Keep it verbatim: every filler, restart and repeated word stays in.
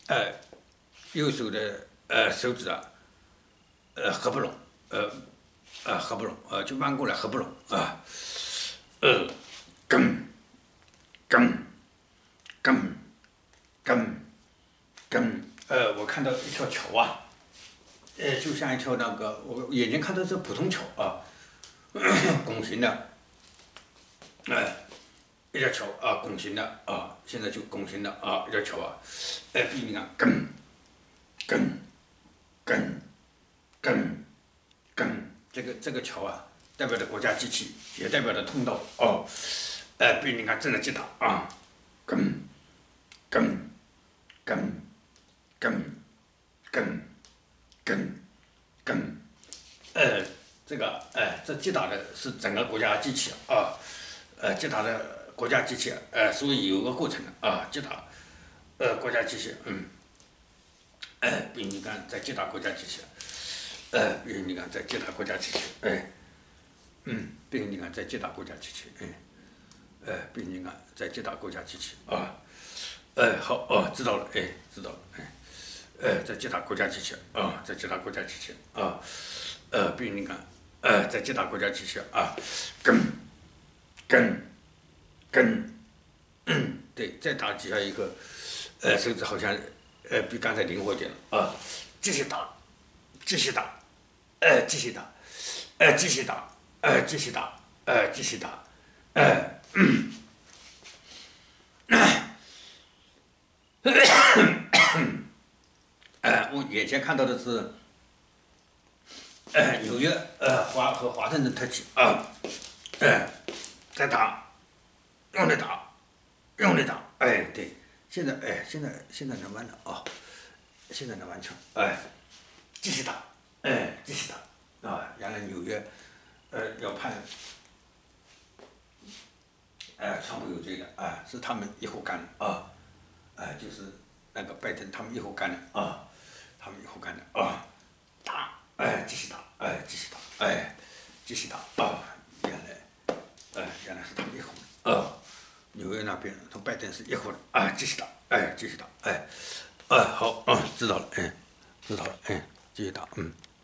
呃，右手的呃手指啊，呃合不拢，呃呃合不拢，呃就弯过来合不拢啊，呃，跟跟跟跟跟，呃，我看到一条桥啊，呃，就像一条那个，我眼睛看到是普通桥啊，拱形的，哎、一条桥啊，拱形的啊，现在就拱形的啊，一条桥啊，哎，比你看跟跟跟跟跟，这个这个桥啊，代表着国家机器，也代表着通道哦，哎，比你看正在击打啊，跟跟跟跟跟跟跟，呃，这个哎，这击打的是整个国家机器啊，呃，击打的国家机器，呃，所以有个过程的啊，击打，呃，国家机器，嗯，哎，比你看在击打国家机器，呃，比你看在击打国家机器，哎，嗯，比你看在击打国家机器，哎，哎，比你看在击打国家机器啊，哎，好哦，知道了，哎，知道了，哎，哎，在击打国家机器啊，在击打国家机器啊，呃，比你看，呃，在击打国家机器啊，跟跟跟，嗯，对，再打几下一个，呃，手指好像，呃，比刚才灵活点了啊，继续打，继续打，哎，继续打，哎，继续打，哎，继续打，哎，继续打，哎，哎，我眼前看到的是，哎，纽约，呃，华和华盛顿特区啊，哎，再打，用力打，用力打，哎，对，现在，哎，现在现在能弯了啊，现在能完成，哎，继续打，哎，继续打，啊，原来纽约，呃，要判，哎，川普有罪的，啊，是他们一伙干的啊，哎，就是那个拜登他们一伙干的啊，他们一伙干的啊，打，哎，继续打，哎，继续打，哎，继续打啊，原来，哎，原来是他们一伙的啊，纽约那边同拜登是一伙的，啊，继续打，哎，继续打，哎，哎，好，啊，知道了，哎，知道了，哎，继续打，嗯。